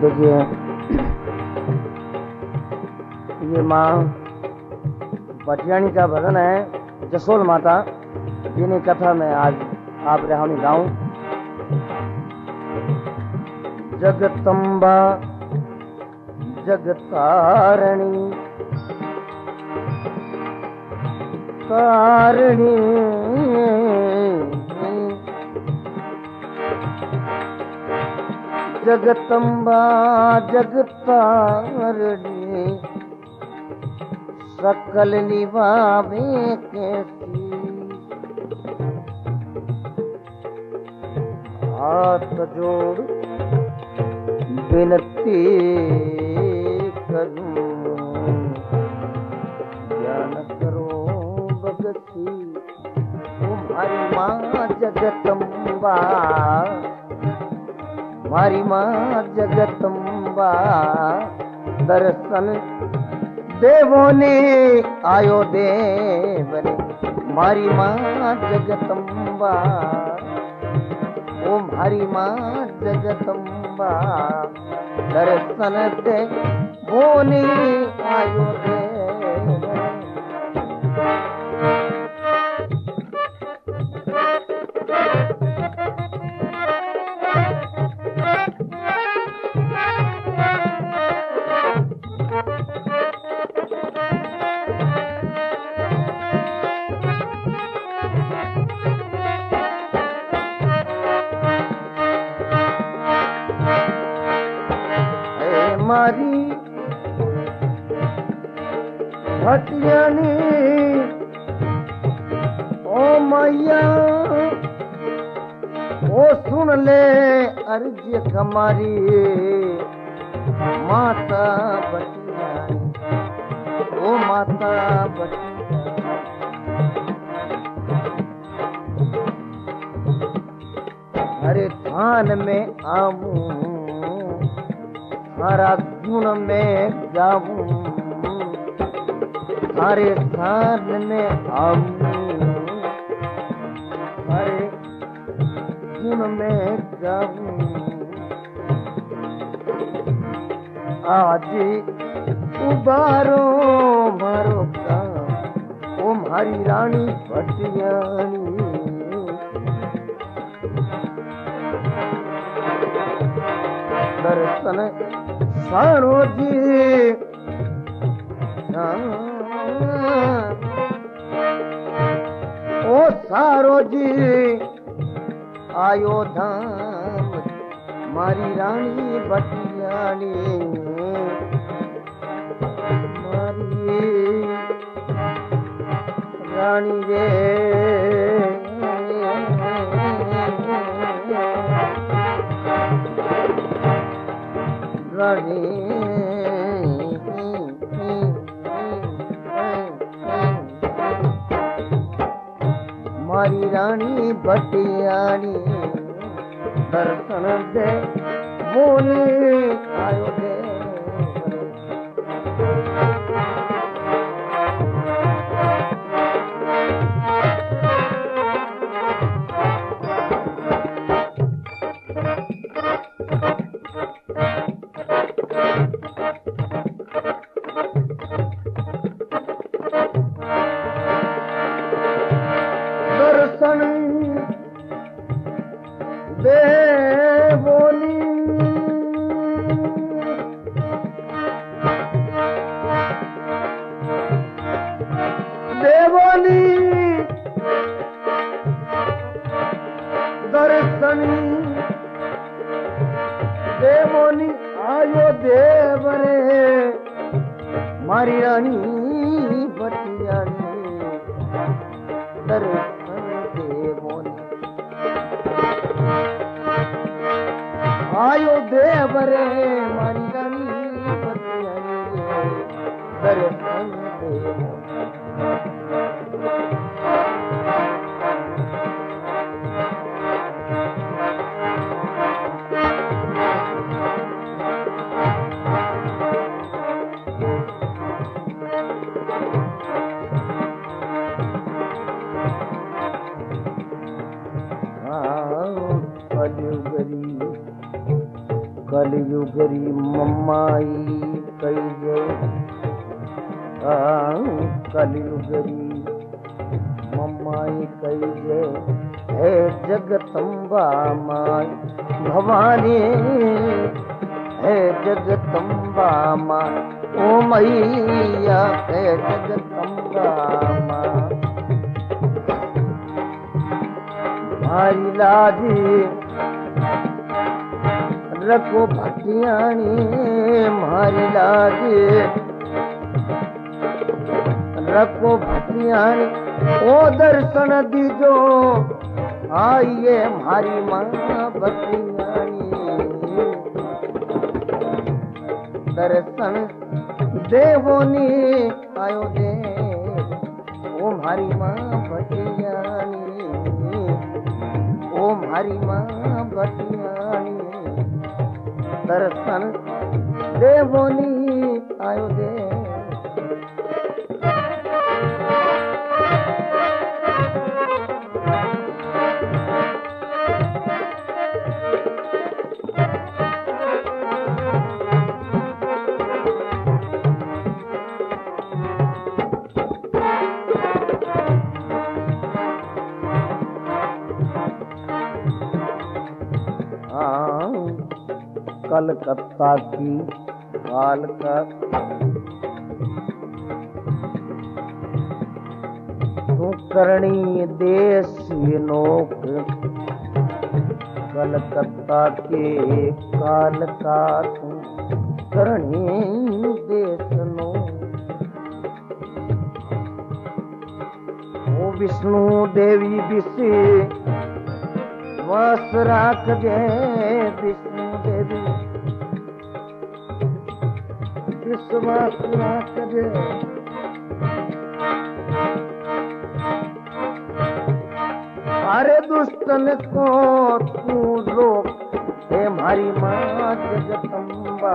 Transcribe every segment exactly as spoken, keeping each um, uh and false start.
देखिए ये माँ भटियाणी का भजन है जसोल माता, जिन्हें कथा में आज आप रिहानी गाऊं। जगतम्बा जगतारणी तारणी जगतम्बा जगतारणी सकल निभावे कैसी, हाथ जोड़ विनती करूं, ज्ञान करो भगती। तुम्हारी माँ जगतम्बा, हमारी माँ जगतम्बा, दर्शन देवों ने आयो देवरे। हमारी माँ जगतम्बा, ओ हमारी माँ जगतम्बा, दर्शन देवों ने आयो देवरे। मारी भटियाणी ओ मैया, ओ सुन ले अर्ज कमारी। माता भटियाणी, ओ माता भटियाणी, हरे थान में आऊं, हरा गुण में गाऊं, हरे थान में आऊं, हरे गुण में गाऊं। आज उबारो मारो काम, ओ हमारी रानी भटियाणी। दर्शन सारो जी ओ सारो जी आयो धाम, मारी रानी भटियाणी, मारी रानी रे रानी। मारी रानी भटियाणी, दर्शन दे बोले आयो दे। दर्शन दे बोली, देवोनी दर्शन देवोनी आयो देवरे। मारी रानी भटियाणी, दर्शन देवोनी आयो देवरे। मारी रानी भटियाणी, दर्शन देवोनी। कलयुगरी मम्माई कई जे कलयुगरी मम्माई कई जे हे जगदम्बा माई भवानी हे जगदम्बा माई ओ मैया हे जगदम्बा माई मारी लाजी रखो भटियाणी मारी लाजी रखो भटियाणी ओ दर्शन दीजो आइए मारी माँ भटियाणी दर्शन देवोनी आयो दे ओ मारी माँ भटियाणी ओ मारी माँ भटियाणी दर्शन देवोनी आयो दे कलकत्ता की कालका तू करणी देश नोक कलकत्ता के कालका तू करणी देश नोक ओ विष्णु देवी विषे वास राख जे विष्णु देवी विश्वास राख जे अरे दुष्टन को तू रोक हे मारी माँ जगदम्बा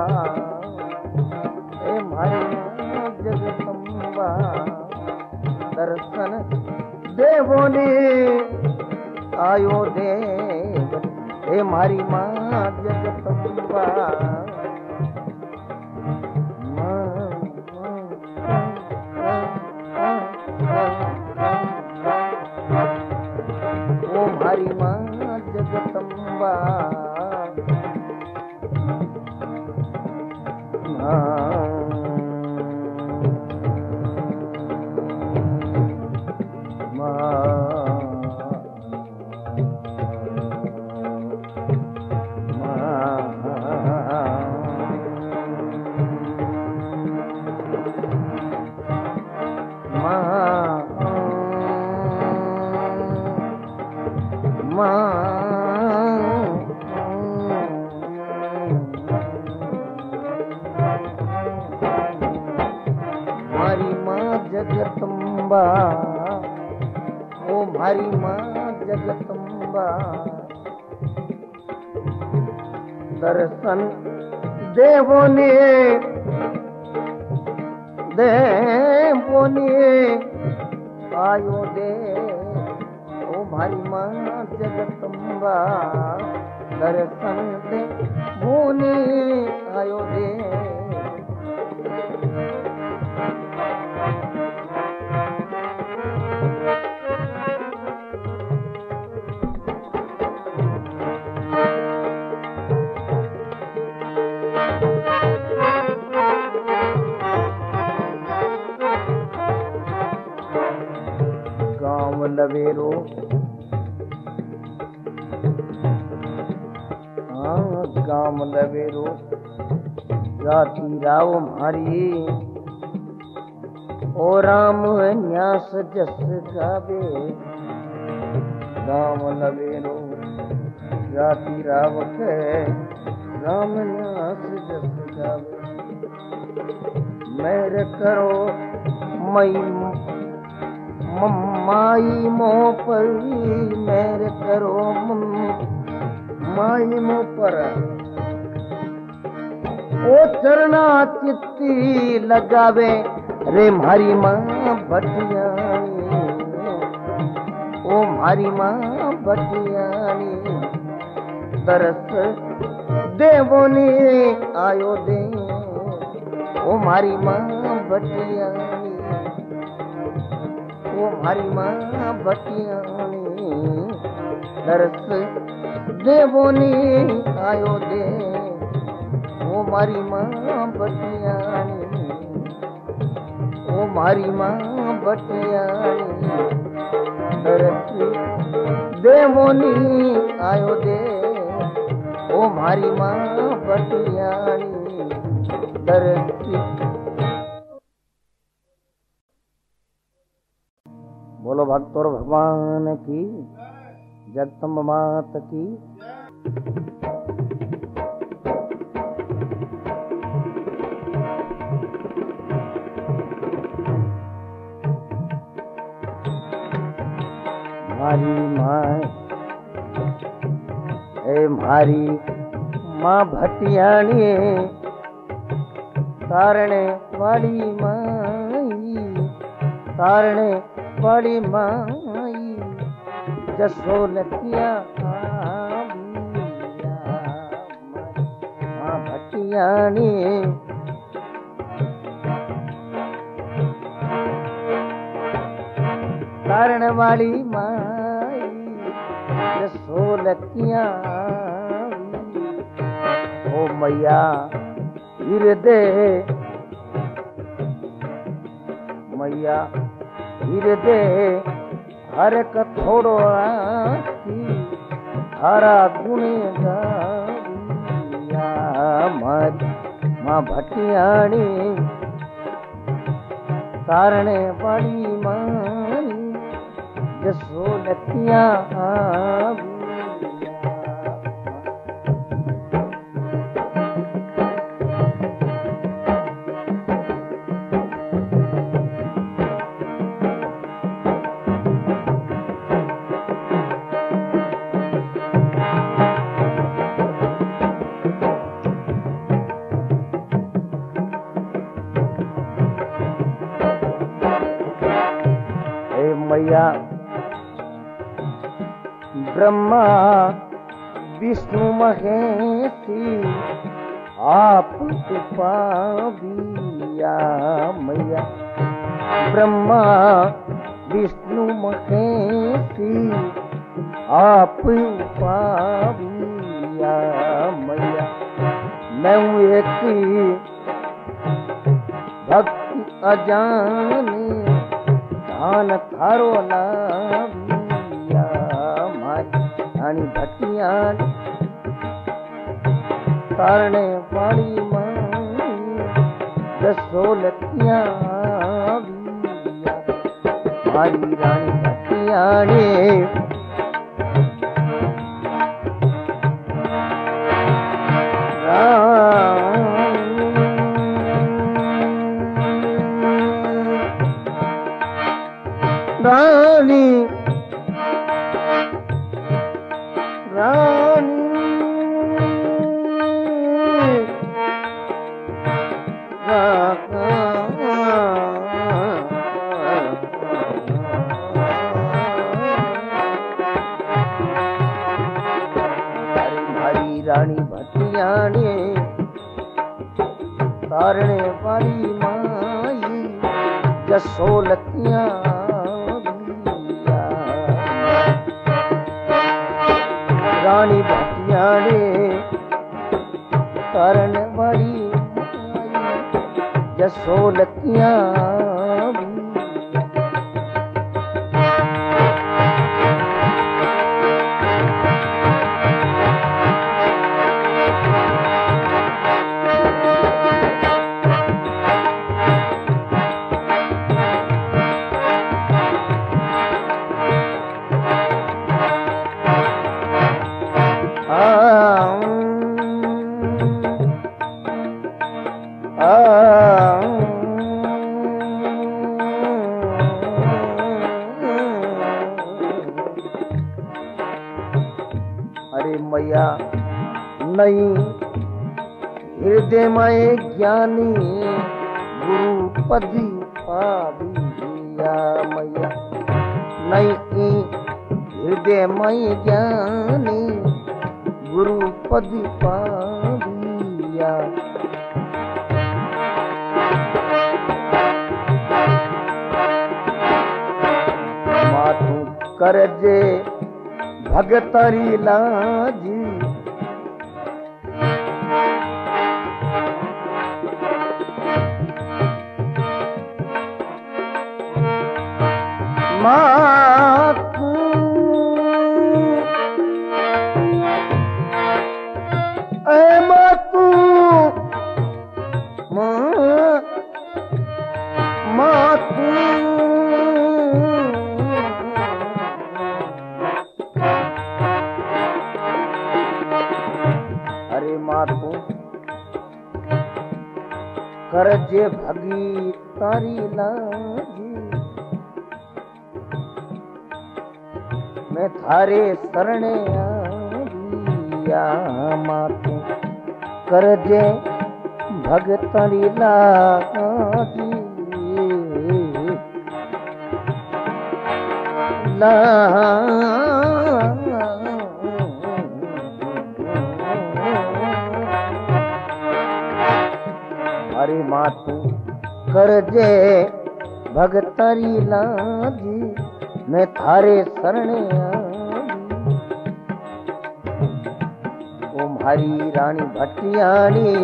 हे मारी माँ जगदम्बा दर्शन देवोनी आयो देव हे मारी माँ जगदम्बा ओ मारी माँ जगदम्बा जगदम्बा ओ मारी माँ जगदम्बा दर्शन देवोनी देवोनी आयो दे ओ मारी माँ जगदम्बा दर्शन देवोनी आयो दे लवेरो हाँ गाम लवेरो जाती राव मारी ओ राम न्यास जस गावे गाम लवेरो जाती राव के राम न्यास जस गावे मेरे करो मई माई मो पर मेरे करो माई मो पर ओ चरना चित्ती लगावे रे मारी माँ भटियाणी ओ मारी माँ भटियाणी तरस देवोनी आयो दे ओ मारी माँ बटियानी, ओ मारी माँ बटियानी दरस देवोनी आयो दे ओ मारी माँ बटियानी, ओ मारी माँ बटियानी दरस देवोनी आयो दे ओ मारी माँ बटियानी दरसी। बोलो भक्तों भगवान की, जगदम्बा मात की। मारी माँ ए मारी माँ भटियाणी तारणे वाली माई, तारणे वाली माई जसोलतिया माँ भटियाणी। तारण वाली माई जसोलतिया ओ मैया हृदय, मैया हृदय हर कथोड़ो आती हरा गुणे गाविया माँ भटियाणी तारणे वाली माई जसोलतिया मैया ब्रह्मा विष्णु महेशी आप पाविया मैया ब्रह्मा विष्णु महेशी आप पाविया मैया मैं एक भक्ति अजानी धान थारो लाविया मारी भटियानी तारणे वाली माई जसोलतिया मारी रानी भटियानी रानी रानी हरी रानी भटियानी तारणे वाली माई जसोलतिया रानी भटियानी तारण वाली जसोलतिया अरे मैया नहीं हृदय में ज्ञानी गुरु पदी पाविया मैया नहीं हृदय में ज्ञानी गुरु पद पाविया। मातु करजे भगतरी लाजी, मातु ए मातु मातु अरे मातु करजे भगी तारी लाजी, मैं थारे शरणे आविया। मातु करजे भगतरी लाजी, ला अरे मातु करजे भगतरी लाजी, मैं थारे शरणे आवी। ओ म्हारी रानी भटियाणी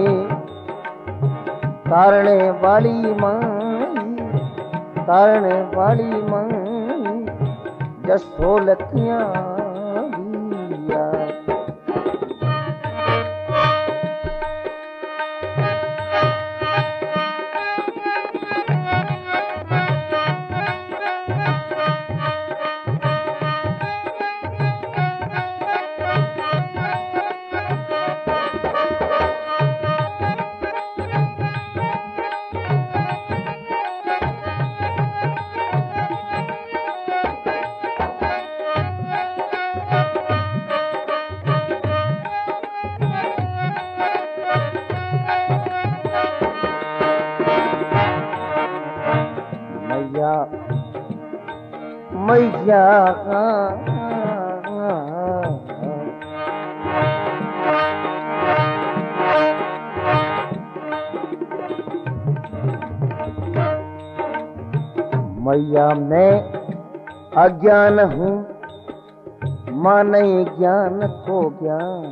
तारणे वाली माई, तारणे वाली माई जसोलतियां दिया। मैया मैया मैं अज्ञान हूँ, माँ नहीं ज्ञान को ज्ञान।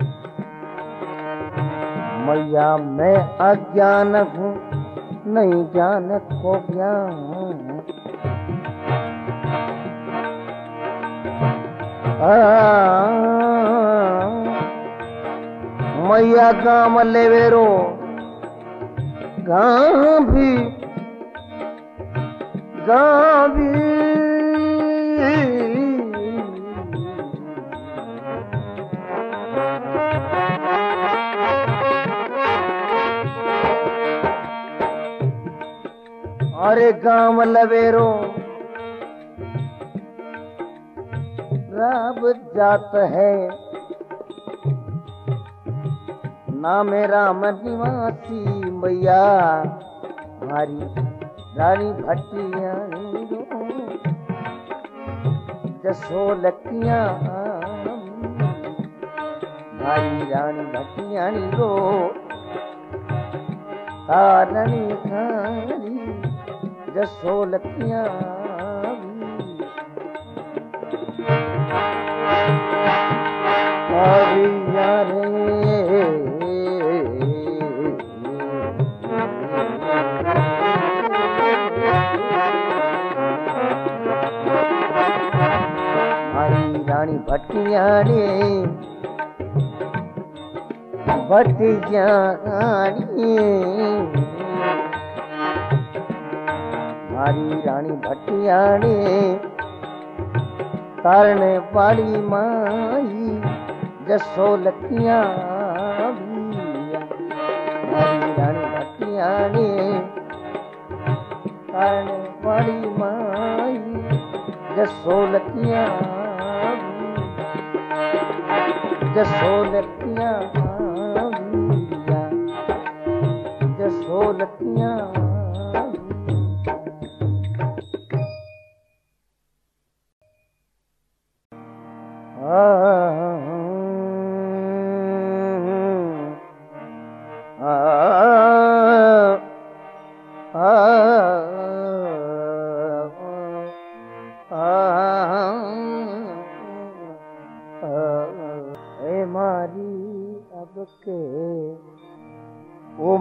मैया मैं अज्ञान हूँ, नहीं ज्ञान को ज्ञान। मैया गाम लेवेरो गां भी गां भी अरे गाम लवेरो राब जात है, नाम राम निवासी। मैया हमारी रानी भटियाणी रो जसोलतियां, हमारी रानी भटियाणी रो तारणी थारी जसोलतियां। आविया रे हमारी रानी भटियाणी भटियाणी, हमारी रानी भटियाणी तारने वाली माई जसोलतियां दिया। हमारी रानी भटियाणी तारने वाली माई जसोलतियां जसोलतियां दिया, जसोलतियां।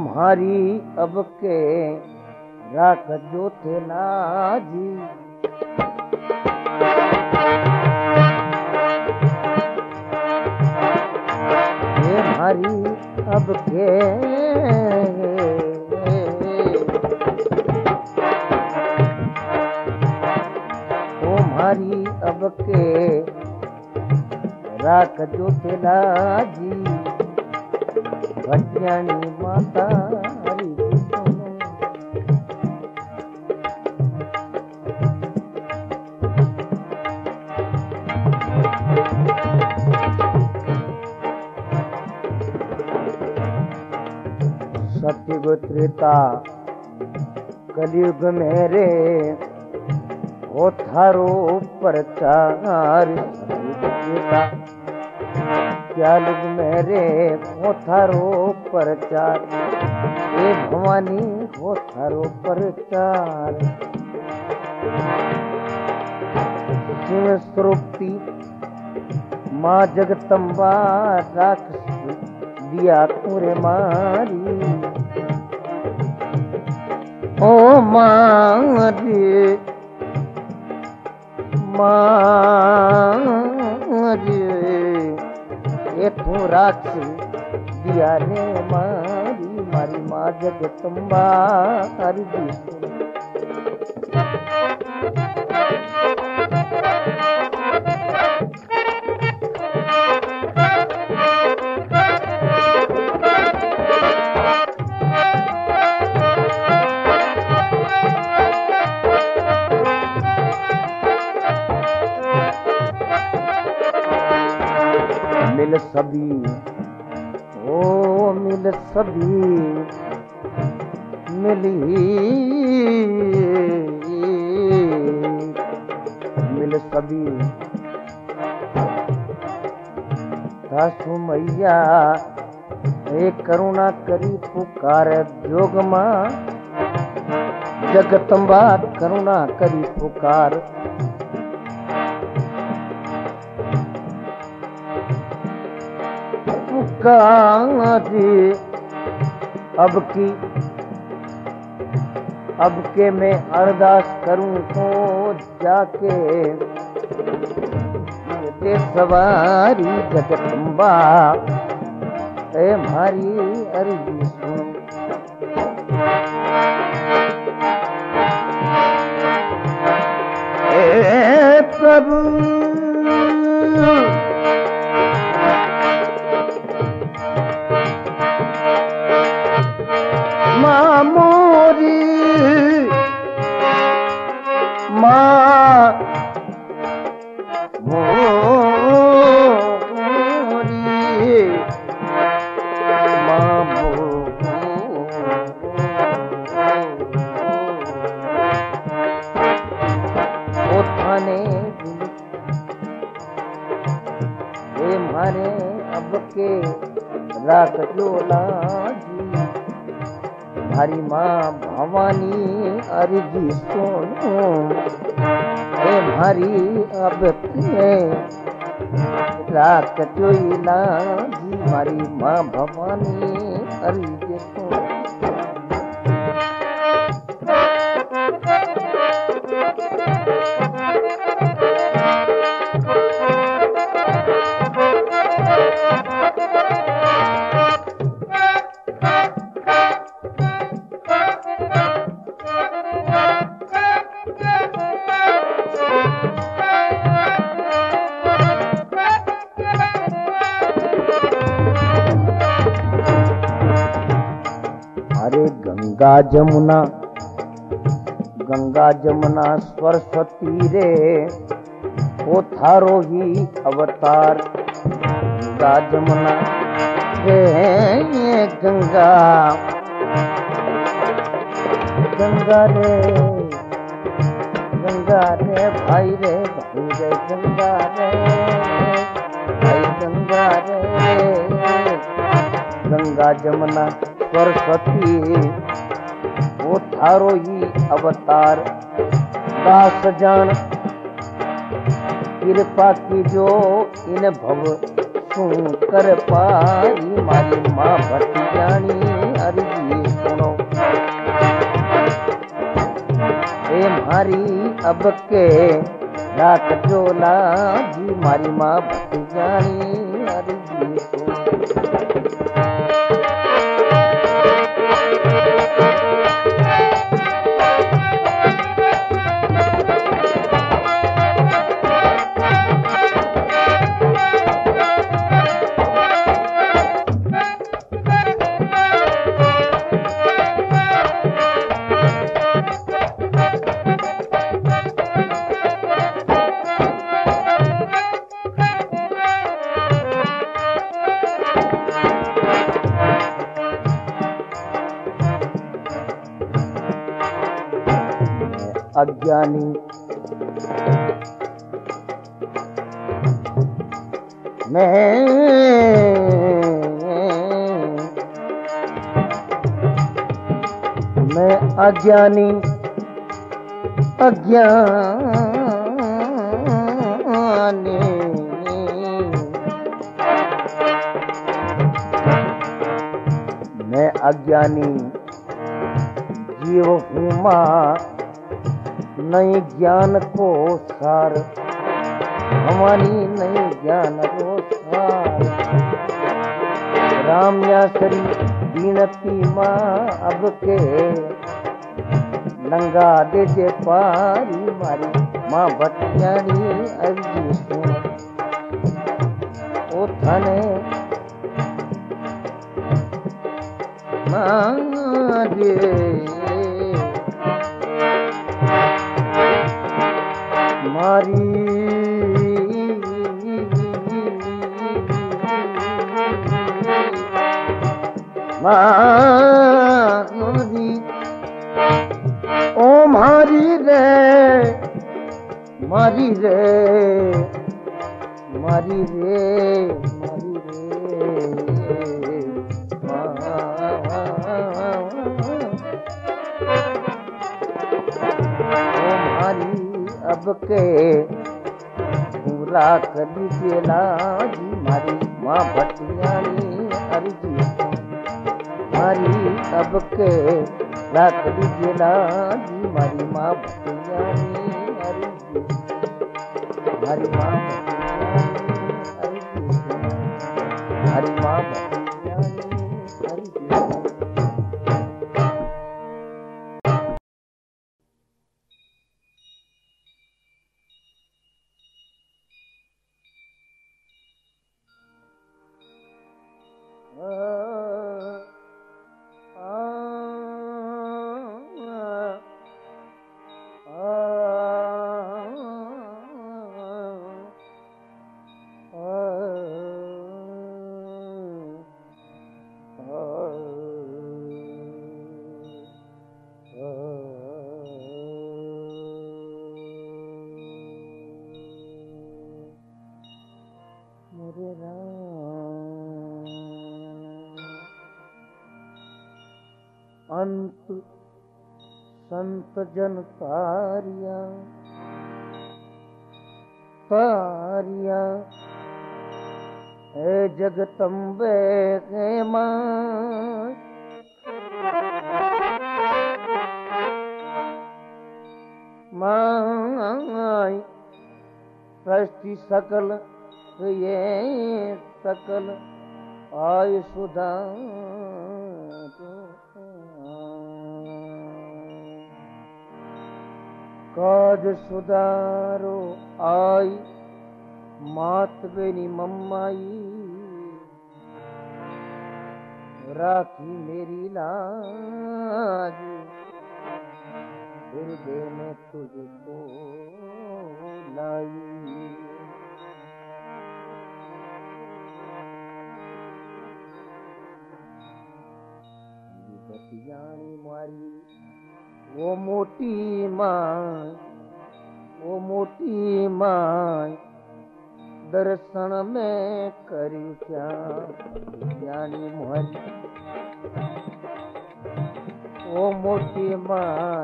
तुम्हारी अब के राख जो थे नाजी। ये हमारी अब के तुम्हारी अब के राख जो थे नाजी। भटियाणी माता हरी सत्युग त्रेता कलयुग मेरे हो थारो प्रचार। सत्युग त्रेता कलयुग मेरे हो थारो प्रचार। ए भवानी हो थारो प्रचार। शिव स्वरूपी माँ जगदम्बा राक्षस दिया तुरे मारी। ओ मारी मारी ये तू राक्षस दिया रे मारी। मारी माँ जगदम्बा हरि मिल सभी ओ मिल सभी मिली मिल सभी सासु मैया हे करुणा करी पुकार जोग माँ जगदम्बा करुणा करी पुकार। पुकारी अब की अब के मैं अरदास करूं तो जाके ते सवारी जगदम्बा ए मारी अर्जी सुन। ए प्रभु माँ मोरी माँ मोरी माँ ओ थाने ए मारे अब के राख जोला हरी माँ भवानी अर्जी सुनो। ए हरी अब के राख जोला जी। हरी माँ भवानी अर्जी सुनो। अरे गंगा जमुना गंगा जमुना सरस्वती रे ओ थारो ही अवतार। गंगा जमुना रे गंगा गंगा रे गंगा रे भाई रे भाई रे गंगा रे भाई गंगा रे गंगा जमुना सरस्वती वो थारो ही अवतार। दास जान कृपा की जो इन भव सु कर पाई। मारी माँ भटियाणी अर्जी सुनो। ए मारी अब के रात जोला जी मारी माँ भतीजानी अर्जी सुनो। अज्ञानी मैं मैं अज्ञानी अज्ञानी मैं अज्ञानी जीव हूँ माँ नई ज्ञान को सार हमारी नई ज्ञान को सार। राम या श्री बीनती माँ अब के नंगा दे जे पारी मारी माँ भटियानी अर्जी सुन। ओ थाने मारे मारी मारी ओ मारी रे मारी रे मारी रे मारी रे ओ मारी अब के पूरा कदी केला जी मारी माँ भटियानी अर्जी मारी अब के रात केला जी मारी माँ भटियानी अर्जी मारी माँ भटियानी अर्जी मारी माँ भटियानी अर्जी। अंत संत जन तारिया तारिया ए जगदम्बे के मां माई सृष्टि सकल ये सकल आय सुधा काज सुधारो आई मात बेनी मम्माई राखी मेरी लाज हृदय में तुझको लाई। बतियानी मारी वो मोटी माँ वो मोटी माँ दर्शन में करी क्या बतियानी मारी वो मोटी माँ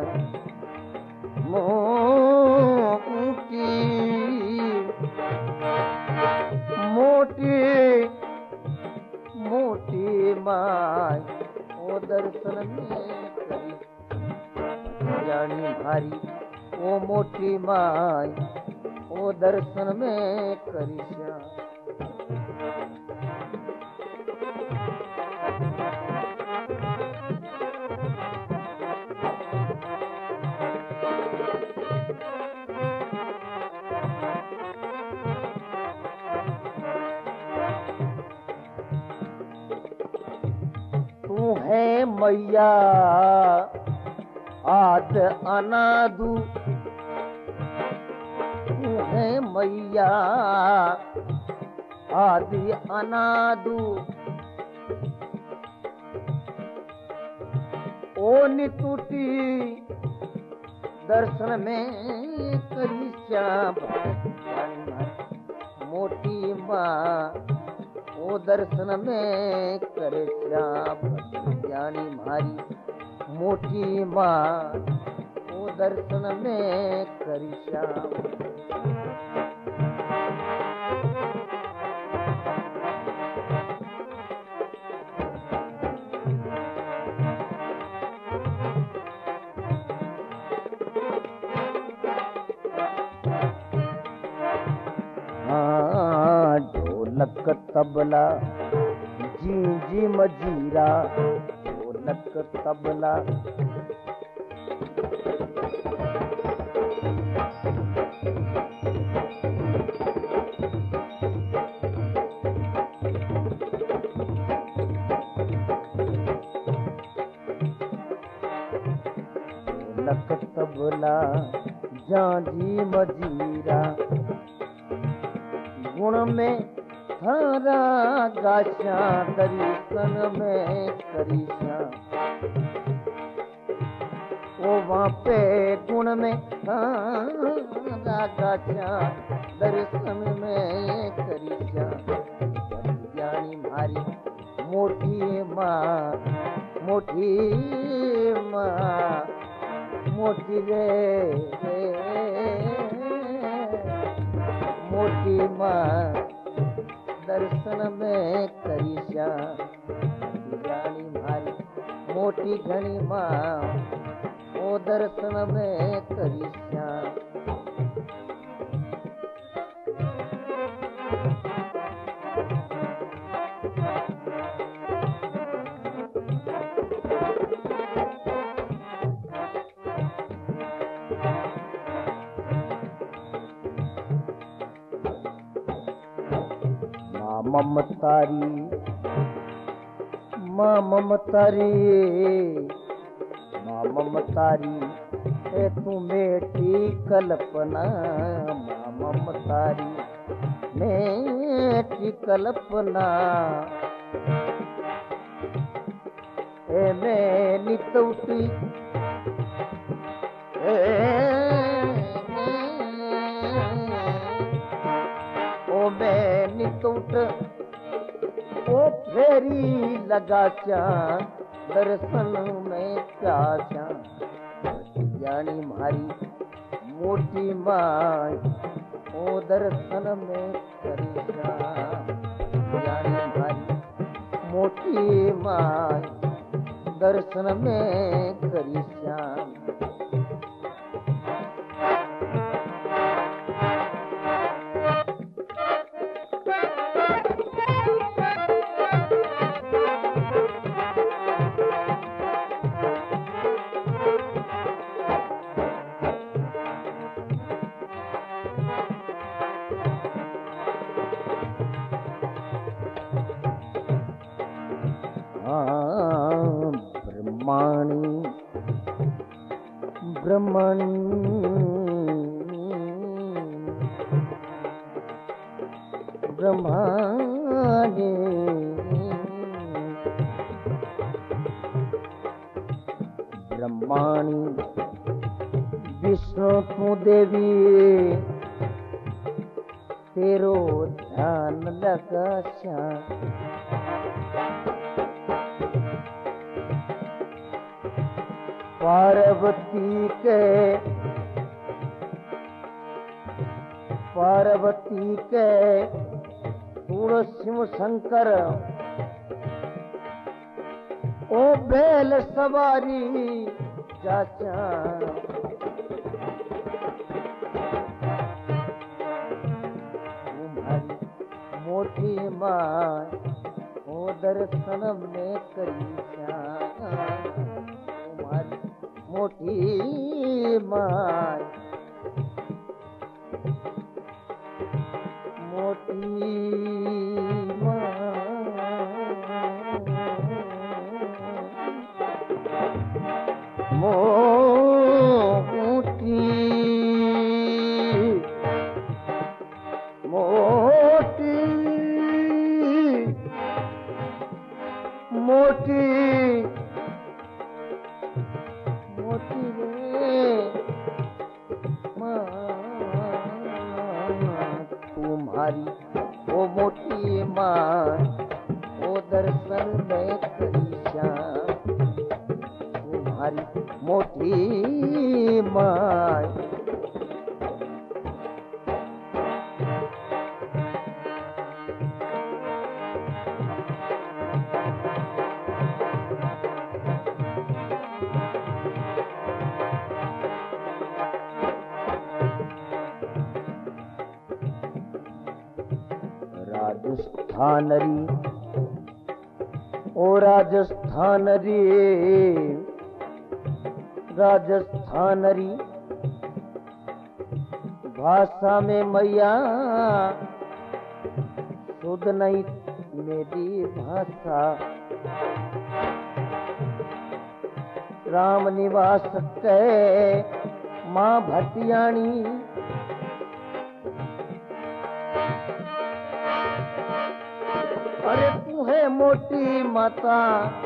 मोटी मोटी मोटी माँ ओ दर्शन में करी जानी भारी ओ मोटी माई ओ दर्शन में करी श्याम। तू है मैया आद अनादू, तू है मैया आदि अनादू ओ नितुटी दर्शन में करी श्याम। मोटी माँ ओ दर्शन में करे श्याम ज्ञानी मारी मोटी माँ ओ दर्शन में करी श्याम। हाँ ढोलक तबला जी जी मजीरा, ढोलक तबला ढोलक तबला जांजी मजीरा गुण में थारा गाशा दर्शन में करीशा ओ वहाँ पे गुण में थारा गाशा दर्शन में करीशा। ज्ञानी मारी मोटी माँ मोटी माँ मोटी रे मोटी माँ दर्शन में करी श्याम। जानी मारी मोटी घनी माँ ओ दर्शन में करी श्याम। ममतारी माँ ममतारी माँ ममतारी ए तू मेटी कल्पना माँ ममतारी मेटी कल्पना ए मैं नितौटी ए ओ मैं नितौट ओ फेरी लगा चा दर्शन में प्यासा। जानी मारी मोटी माँ ओ दर्शन में करीशा। जानी मारी मोटी माँ दर्शन में करीशा। ब्रह्माणी ब्रह्मणी ब्रह्माणी ब्रह्माणी विष्णु तू देवी तेरो ध्यान लगा श्याम। पार्वती के पार्वती के सूर शिव शंकर ओ ओ बैल सवारी चाचा तुम्हारी मोटी माँ ओ दर्शन में करी तुम्हारी मोटी माँ मोटी मोटी मोटी मोटी मोटी रे तुम्हारी वो मोटी माँ वो दर्शन में करीशा तुम्हारी मोटी माँ राजस्थानरी ओ राजस्थानरी राजस्थानरी भाषा में मैया शुद्ध नहीं मेरी भाषा राम निवास के माँ भटियाणी अरे तू है मोटी माता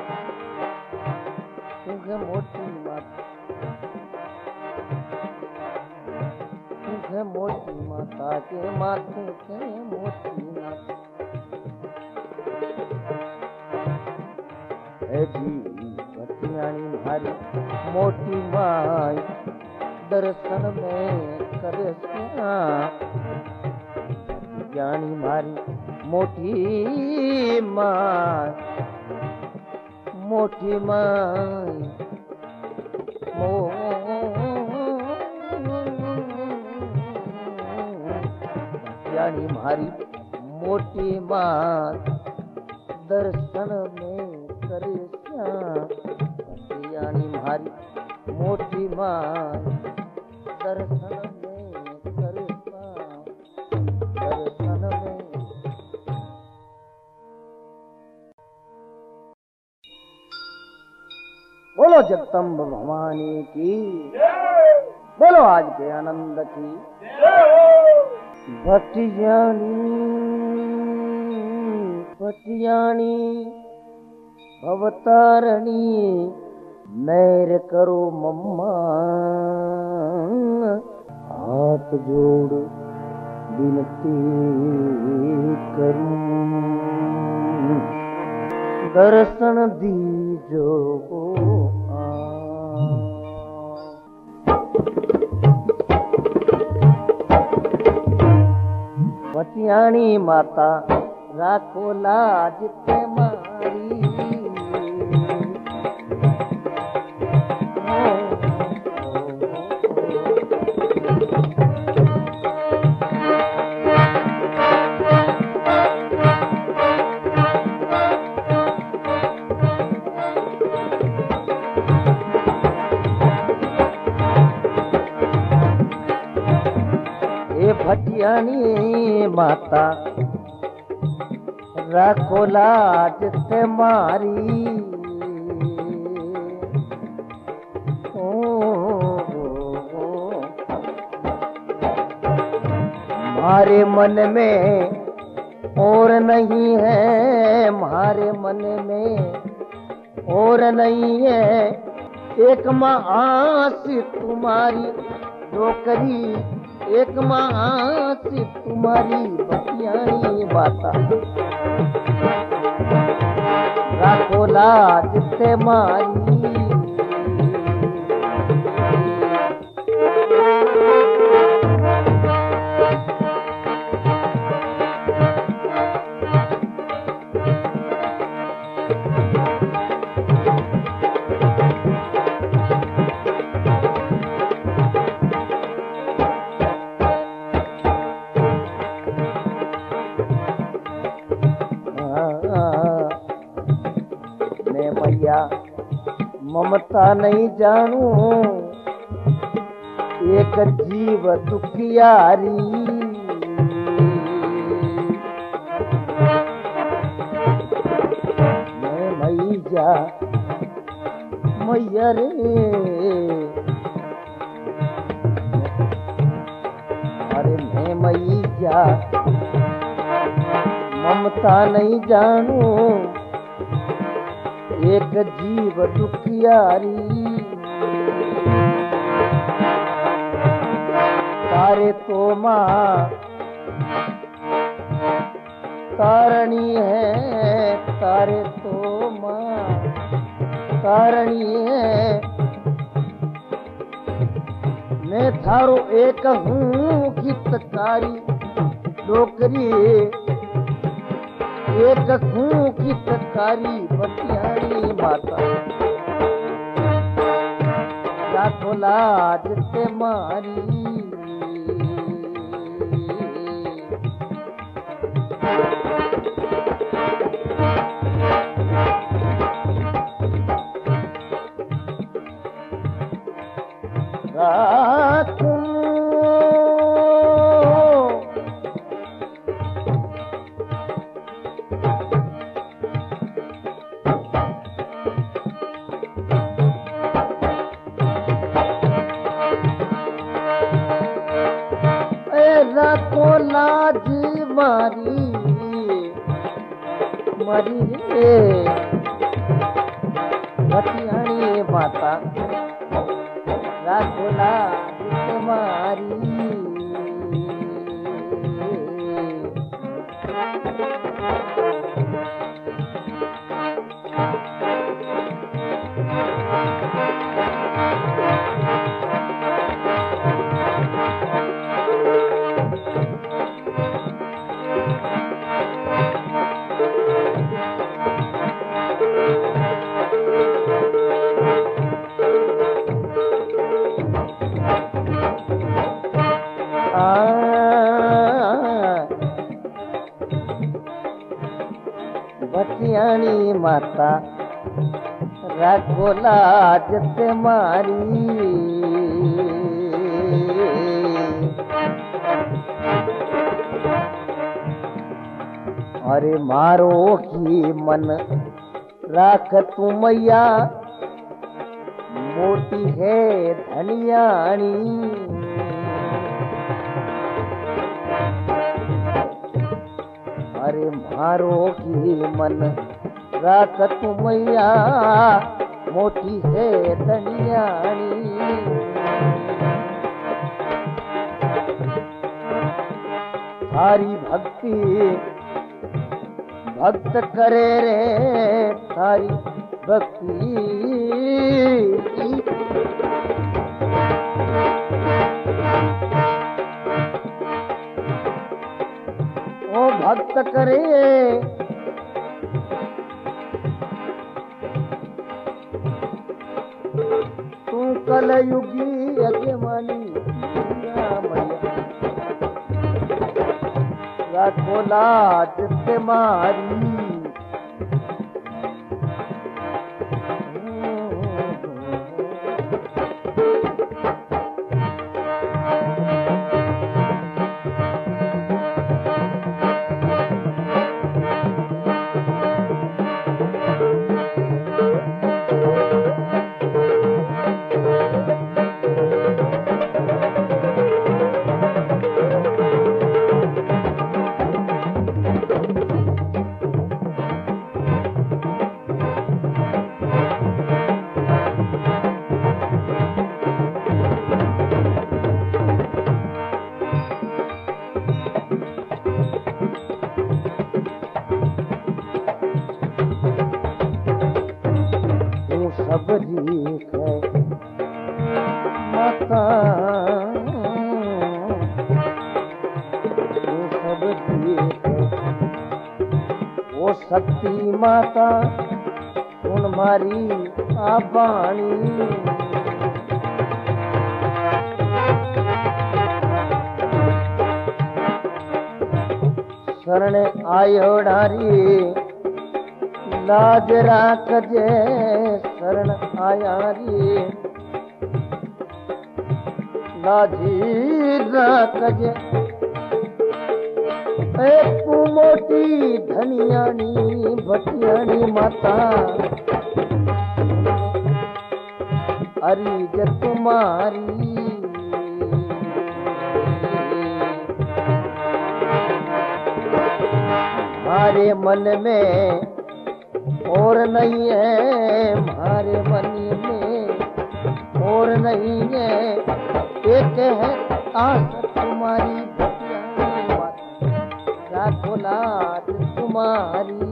तू है मोटी माता तू है मोटी माता के माथे के मोटी माता है जी भटियाणी भारी मोटी माई दर्शन में करे भटियाणी भारी मोटी माँ मोटी माँ यानी मारी मोटी माँ दर्शन में करे यानी मारी मोटी माँ दर्शन में करे दर्शन में बोलो जगदम्ब भवानी की बोलो आज के आनंद की भटियाणी भटियाणी भवतारणी मेर करो मम्मा हाथ जोड़ विनती करूं दर्शन दीजो भटियाणी माता राखो लाज मारी भटियाणी माता राखो लाज से मारी ओ, ओ, ओ, मारे मन में और नहीं है मारे मन में और नहीं है एक माँ आस तुम्हारी जो करी एक माँ से तुम्हारी भटियाणी माता राखो लाज से मारी ममता नहीं जानू एक जीव दुखियारी। मैं मैया मैया रे अरे मैं मैया ममता नहीं जानू एक जीव दुखियारी। तारे तो माँ तारणी है तारे तो माँ तारणी है। मैं थारो एक हूँ हितकारी डोकरी एक हूँ हितकारी बटियानी माता। लाखों लाज ते मारी को लाज मारी मरी रे बटियानी माता। राखो लाज मारी बटियानी माता राखो लाज ते मारी। अरे मारो की मन राख तू मैया मोटी है धनियानी। अरे मारो की मन राख तू मैया मोटी है धनियानी। थारी भक्ति भक्त करे रे थारी भक्ति। ओ भक्त करे तू कलयुगी यजमानी राखो लाज ते मारी। सब जीत है माता वो सब जीत है वो शक्ति माता सुन मारी आबाणी। शरण आयो डारी लाज राख जे शरण आया रे लाजी राकजे ए तू मोटी धनियानी भटियानी माता अरीज तुम्हारी हमारे मन में और नहीं है हमारे मन में और नहीं है एक है आस तुम्हारी राखो लाज तुम्हारी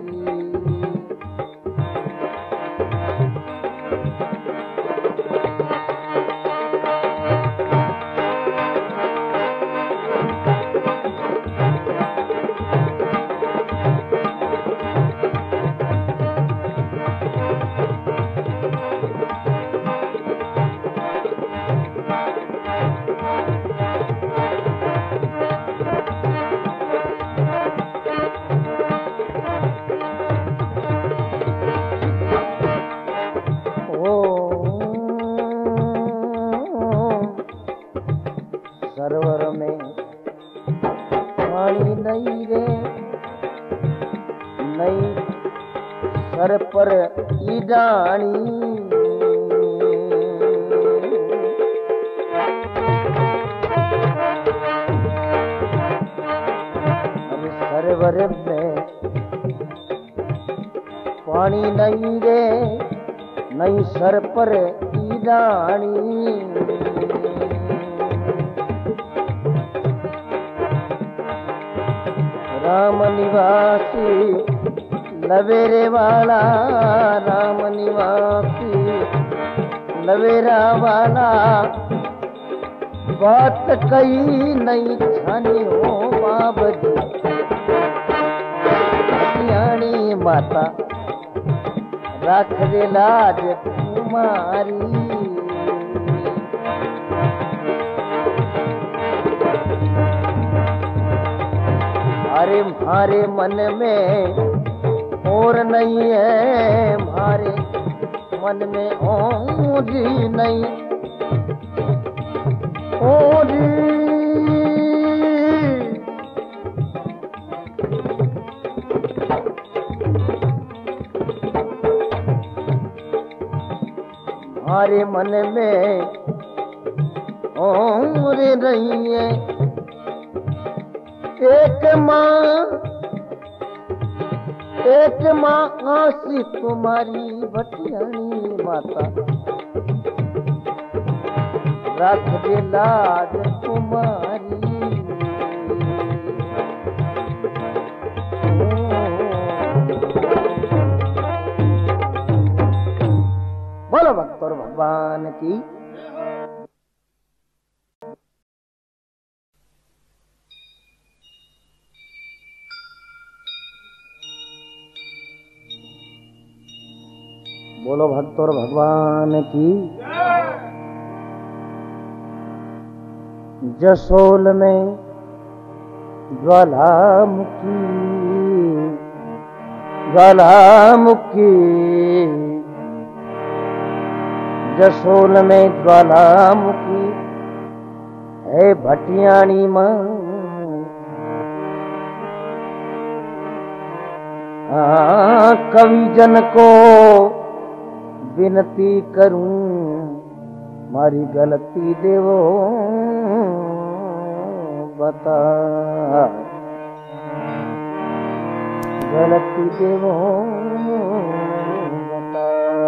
सरवर में पानी नहीं रे नहीं सर पर ईडानी अब सरवर में पानी नहीं रे नहीं सर पर ईडानी राम निवासी लवेरे वाला राम निवासी लवेरा वाला बात कही नहीं छानी हो बाबजी सियाणी माता राख दे लाज तुम्हारी अरे हमारे मन में और नहीं है हमारे मन में और नहीं और हमारे मन में और नहीं है एक माँ एक माँ आसी तुम्हारी भटियानी माता रख दे लाज तुम्हारी बोलो भक्त और भगवान की बोलो भक्त और भगवान की जसोल में ज्वालामुखी ज्वालामुखी जसोल में ज्वालामुखी है भटियानी माँ कवि जन को विनती करूं मारी गलती देवो बता गलती देवो बता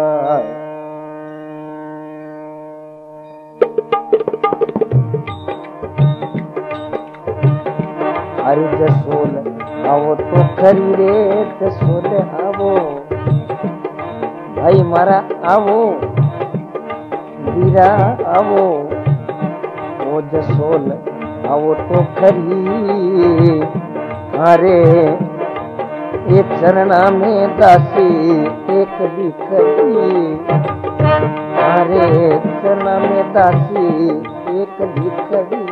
अरे जसोल आओ तो खरी रे जसोल आवो भाई मारा आवो वीरा आवो ओ जसोल आओ तो खरी अरे एक चरणा में दासी एक भिखरी अरे एक चरणा में दासी एक भिखरी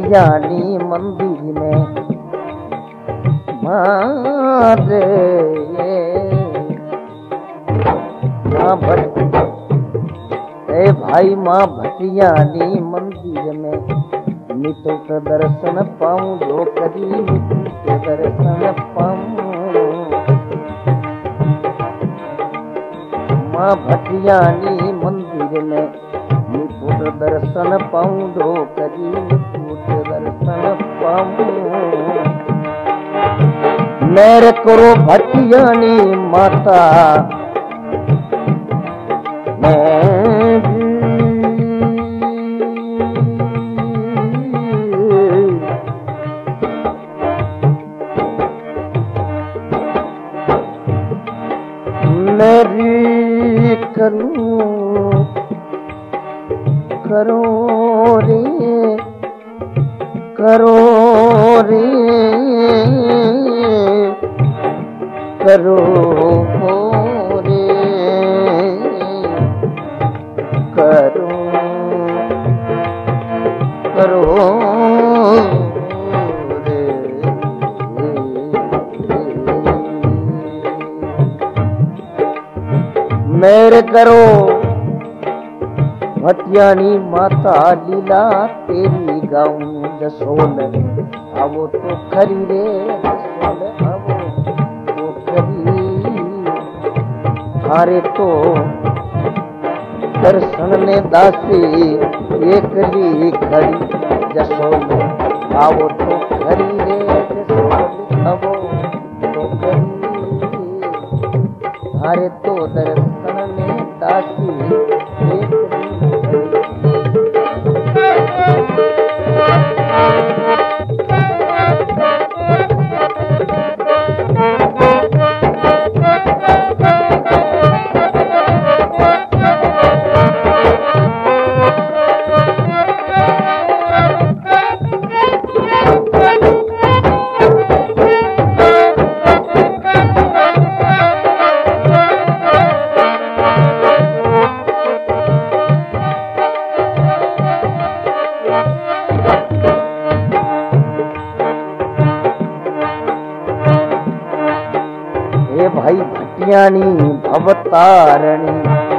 भटियानी मंदिर में मारे माँ भट ए भाई माँ भटियानी मंदिर में नितो का दर्शन पाऊं जो करी नितो दर्शन पाऊं माँ भटियानी मंदिर में नितो दर्शन पाऊं जो करी नितो दर्शन पाऊं मेरे करो भटियानी माता मेरी करूं करो रे करो रे करो रे करो करो रे मेरे करो भटियानी माता लीला तेरी गाऊं जसोल आवो तो खरी रे जसोल आवो तो खरी हारे तो दर्शन ने दासी एकली खड़ी जसोल आवो तो खरी रे जसोल आवो तो खरी हारे तो दर्शन ने दासी एकली भाई भटियानी भवतारणी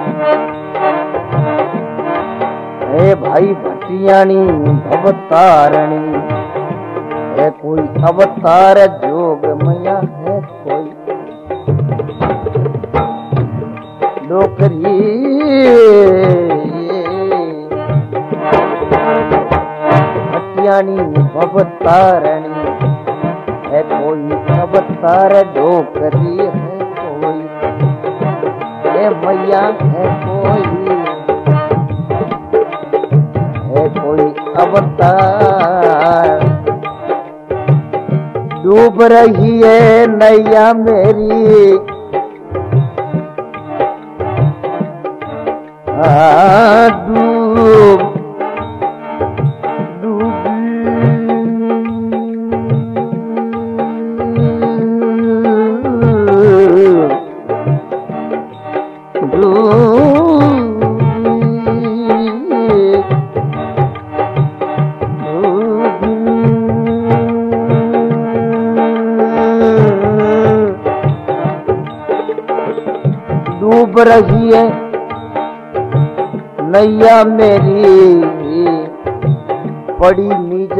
हे भाई भटियानी भवतारणी है कोई अवतार जोग मया है कोई डोकरी भटियानी भवतारणी है कोई अवतार डोकरी है कोई है मैया है कोई है कोई अवतार डूब रही है नैया मेरी आ डूब डूब रही है नैया मेरी पड़ी नीज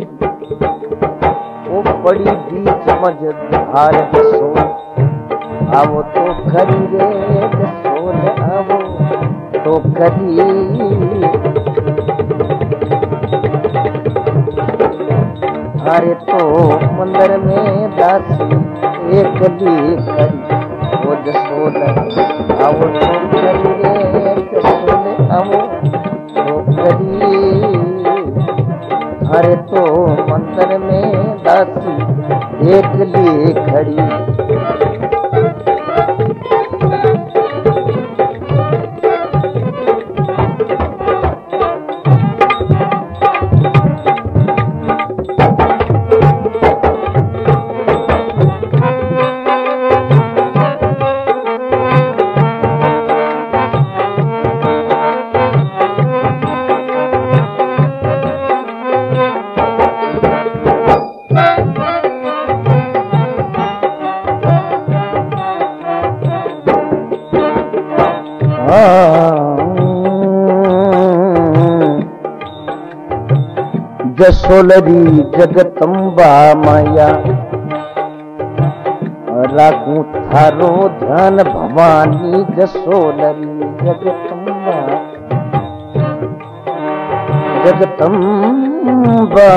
वो पड़ी बीच मझधार सोल आवो तो खरी रे सोल आवो तो खरी अरे तो मंदिर में दासी एक ली खरी वो जसोल आवो तो खरी रे जसोल आवो तो खरी अरे तो मंदिर में दासी एक ली खड़ी जसोलरी जगतंबा माया राखूं थारो ध्यान भवानी जसोलरी जगतंबा जगतंबा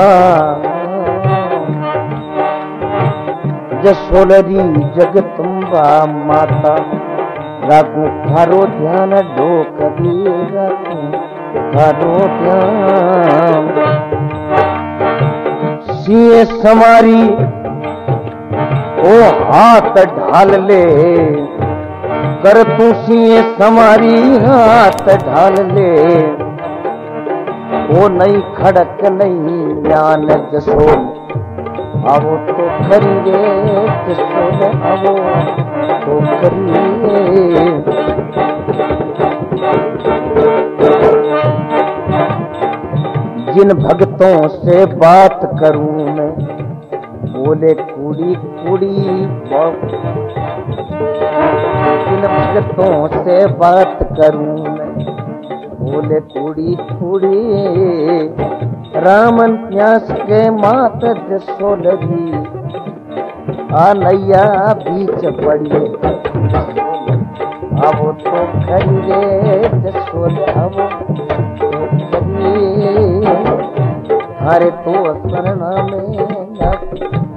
जसोलरी जगतंबा माता राखूं थारो ध्यान डोकरी राखूं थारो ध्यान सिए समारी ओ हाथ ढाल ले कर तू सिए समारी हाथ ढाल ले ओ नहीं खड़क नहीं ज्ञान जसोल आवो तो करिए जसोल आवो तो करिए जिन भक्तों से बात करूं मैं बोले कुड़ी कुड़ी जिन भक्तों से बात करूं मैं बोले कुड़ी कुड़ी रामन प्यास के मात जसोलरी आ नैया बीच पड़ी आवो तो करिए जसोल आवो तो करिए हरे तो शरण में